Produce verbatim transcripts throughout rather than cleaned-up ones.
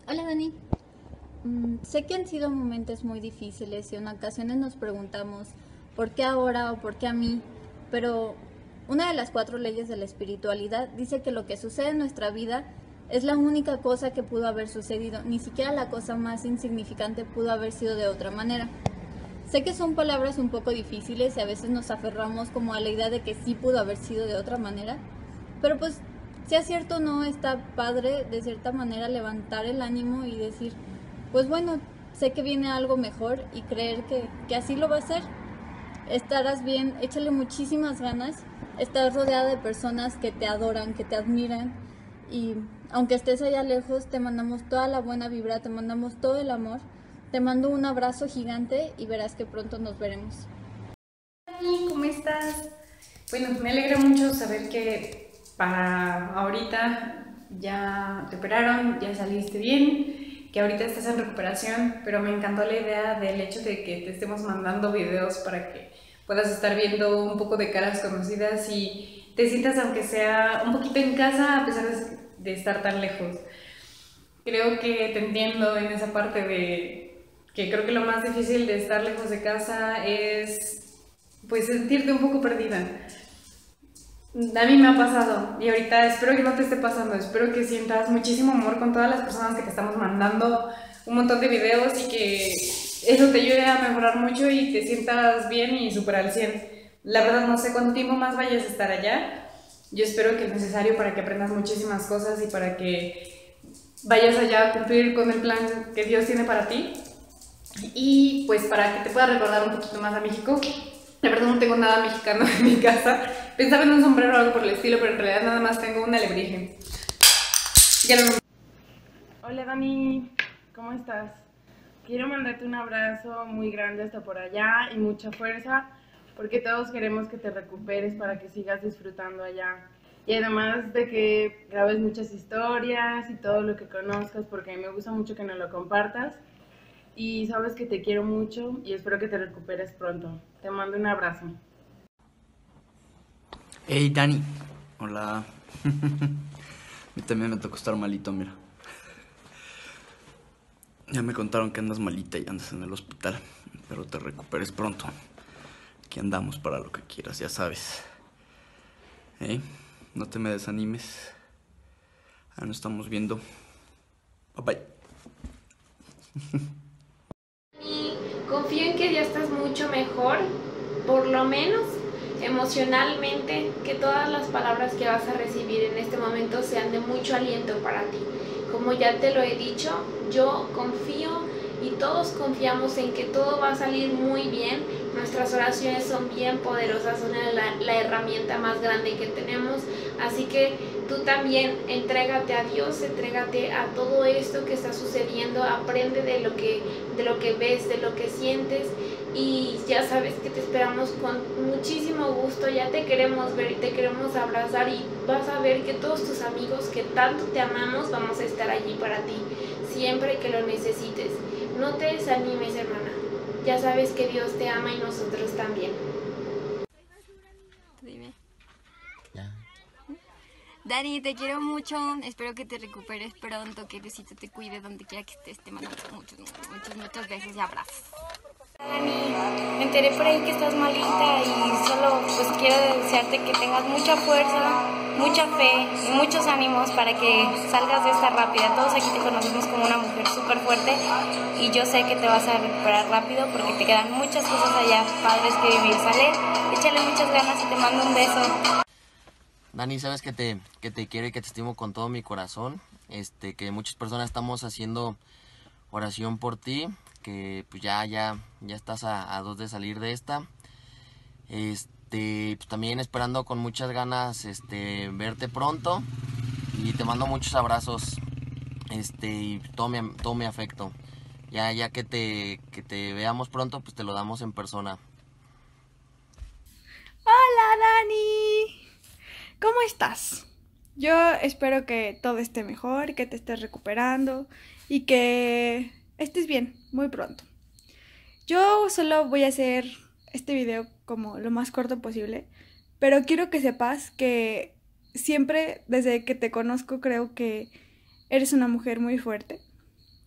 Hola Dani. Mm, sé que han sido momentos muy difíciles y en ocasiones nos preguntamos ¿por qué ahora o por qué a mí? Pero una de las cuatro leyes de la espiritualidad dice que lo que sucede en nuestra vida es la única cosa que pudo haber sucedido, ni siquiera la cosa más insignificante pudo haber sido de otra manera. Sé que son palabras un poco difíciles y a veces nos aferramos como a la idea de que sí pudo haber sido de otra manera, pero pues sea cierto o no, está padre de cierta manera levantar el ánimo y decir, pues bueno, sé que viene algo mejor y creer que, que así lo va a ser. Estarás bien, échale muchísimas ganas, estás rodeada de personas que te adoran, que te admiran y aunque estés allá lejos, te mandamos toda la buena vibra, te mandamos todo el amor, te mando un abrazo gigante y verás que pronto nos veremos. Hola, ¿cómo estás? Bueno, me alegra mucho saber que para ahorita ya te operaron, ya saliste bien, que ahorita estás en recuperación, pero me encantó la idea del hecho de que te estemos mandando videos para que puedas estar viendo un poco de caras conocidas y te sientas aunque sea un poquito en casa a pesar de, de estar tan lejos. Creo que te entiendo en esa parte de que creo que lo más difícil de estar lejos de casa es pues sentirte un poco perdida. A mí me ha pasado y ahorita espero que no te esté pasando, espero que sientas muchísimo amor con todas las personas que te estamos mandando un montón de videos y que eso te ayude a mejorar mucho y te sientas bien y súper al cien. La verdad no sé cuánto tiempo más vayas a estar allá, yo espero que es necesario para que aprendas muchísimas cosas y para que vayas allá a cumplir con el plan que Dios tiene para ti y pues para que te pueda recordar un poquito más a México. La verdad no tengo nada mexicano en mi casa. Pensaba en un sombrero o algo por el estilo, pero en realidad nada más tengo un alebrije. Ya no... Hola Dani, ¿cómo estás? Quiero mandarte un abrazo muy grande hasta por allá y mucha fuerza, porque todos queremos que te recuperes para que sigas disfrutando allá. Y además de que grabes muchas historias y todo lo que conozcas, porque a mí me gusta mucho que nos lo compartas. Y sabes que te quiero mucho y espero que te recuperes pronto. Te mando un abrazo. Hey Dani, hola. A mí también me tocó estar malito, mira. Ya me contaron que andas malita y andas en el hospital, pero te recuperes pronto. Aquí andamos para lo que quieras, ya sabes. Hey, no te me desanimes. Ya nos estamos viendo. Bye bye. Confío en que ya estás mucho mejor, por lo menos emocionalmente, que todas las palabras que vas a recibir en este momento sean de mucho aliento para ti. Como ya te lo he dicho, yo confío y todos confiamos en que todo va a salir muy bien. Nuestras oraciones son bien poderosas, son la, la herramienta más grande que tenemos, así que tú también entrégate a Dios, entrégate a todo esto que está sucediendo, aprende de lo que, de lo que ves, de lo que sientes y ya sabes que te esperamos con muchísimo gusto, ya te queremos ver y te queremos abrazar y vas a ver que todos tus amigos que tanto te amamos vamos a estar allí para ti, siempre que lo necesites. No te desanimes, hermana, ya sabes que Dios te ama y nosotros también. Dime. Ya. Dani, te quiero mucho, espero que te recuperes pronto, que Diosito te cuide donde quiera que estés, te mando muchos, muchos, muchos besos y abrazos. Dani, me enteré por ahí que estás malita y solo pues quiero desearte que tengas mucha fuerza, mucha fe y muchos ánimos para que salgas de esta rápida. Todos aquí te conocemos como una mujer súper fuerte y yo sé que te vas a recuperar rápido porque te quedan muchas cosas allá, padres que vivir, ¿sale? Échale muchas ganas y te mando un beso. Dani, sabes que te, que te quiero y que te estimo con todo mi corazón. Este, que muchas personas estamos haciendo oración por ti, que pues ya, ya, ya estás a, a dos de salir de esta. Este, pues también esperando con muchas ganas este, verte pronto. Y te mando muchos abrazos. Este, y todo mi, todo mi afecto. Ya, ya que te, que te veamos pronto, pues te lo damos en persona. Hola Dani, ¿cómo estás? Yo espero que todo esté mejor, que te estés recuperando y que estés bien muy pronto. Yo solo voy a hacer este video como lo más corto posible, pero quiero que sepas que siempre desde que te conozco creo que eres una mujer muy fuerte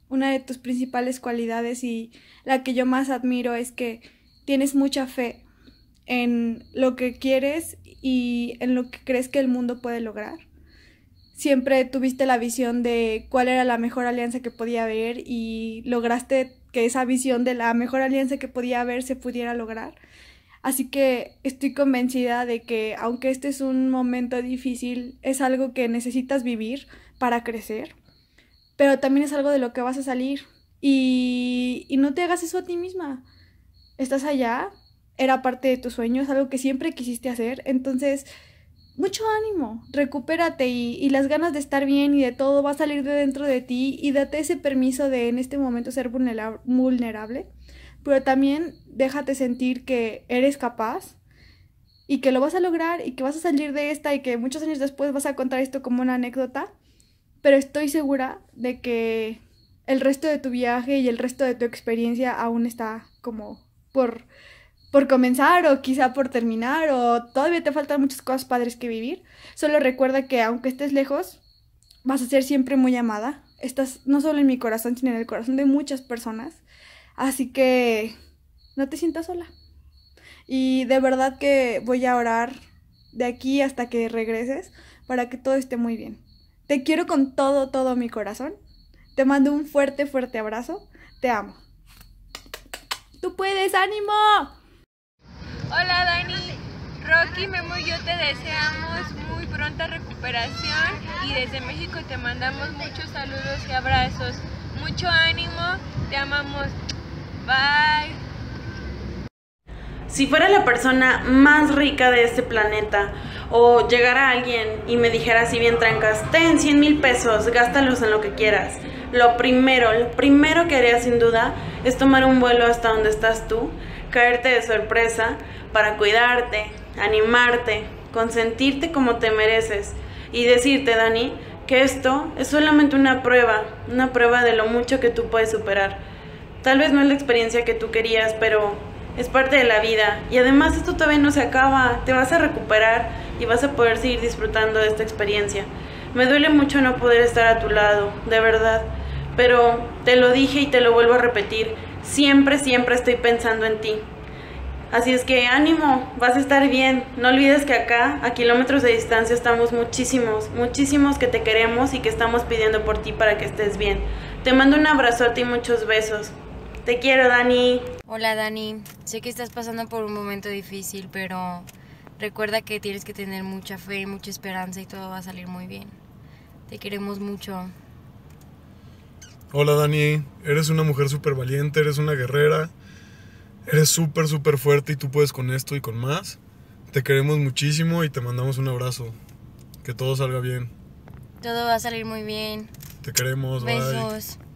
una de tus principales cualidades y la que yo más admiro es que tienes mucha fe en lo que quieres y en lo que crees que el mundo puede lograr. Siempre tuviste la visión de cuál era la mejor alianza que podía haber y lograste que esa visión de la mejor alianza que podía haber se pudiera lograr. Así que estoy convencida de que aunque este es un momento difícil, es algo que necesitas vivir para crecer, pero también es algo de lo que vas a salir. Y, y no te hagas eso a ti misma. Estás allá, era parte de tu sueño, es algo que siempre quisiste hacer, entonces mucho ánimo, recupérate y, y las ganas de estar bien y de todo va a salir de dentro de ti y date ese permiso de en este momento ser vulnera- vulnerable, pero también déjate sentir que eres capaz y que lo vas a lograr y que vas a salir de esta y que muchos años después vas a contar esto como una anécdota, pero estoy segura de que el resto de tu viaje y el resto de tu experiencia aún está como por... por comenzar o quizá por terminar o todavía te faltan muchas cosas padres que vivir. Solo recuerda que aunque estés lejos, vas a ser siempre muy amada. Estás no solo en mi corazón, sino en el corazón de muchas personas. Así que no te sientas sola. Y de verdad que voy a orar de aquí hasta que regreses para que todo esté muy bien. Te quiero con todo, todo mi corazón. Te mando un fuerte, fuerte abrazo. Te amo. ¡Tú puedes! ¡Ánimo! Hola Dani, Rocky, Memo y yo te deseamos muy pronta recuperación y desde México te mandamos muchos saludos y abrazos. Mucho ánimo, te amamos. Bye. Si fuera la persona más rica de este planeta o llegara alguien y me dijera así bien trancas, ten cien mil pesos, gástalos en lo que quieras. Lo primero, lo primero que haría sin duda es tomar un vuelo hasta donde estás tú, caerte de sorpresa para cuidarte, animarte, consentirte como te mereces y decirte, Dani, que esto es solamente una prueba, una prueba de lo mucho que tú puedes superar. Tal vez no es la experiencia que tú querías, pero es parte de la vida y además esto todavía no se acaba, te vas a recuperar y vas a poder seguir disfrutando de esta experiencia. Me duele mucho no poder estar a tu lado, de verdad, pero te lo dije y te lo vuelvo a repetir, siempre, siempre estoy pensando en ti. Así es que ánimo, vas a estar bien. No olvides que acá, a kilómetros de distancia, estamos muchísimos, muchísimos que te queremos y que estamos pidiendo por ti para que estés bien. Te mando un abrazote y muchos besos. Te quiero, Dani. Hola, Dani. Sé que estás pasando por un momento difícil, pero recuerda que tienes que tener mucha fe y mucha esperanza y todo va a salir muy bien. Te queremos mucho. Hola, Dani. Eres una mujer súper valiente, eres una guerrera. Eres súper, súper fuerte y tú puedes con esto y con más. Te queremos muchísimo y te mandamos un abrazo. Que todo salga bien. Todo va a salir muy bien. Te queremos, bye. Besos.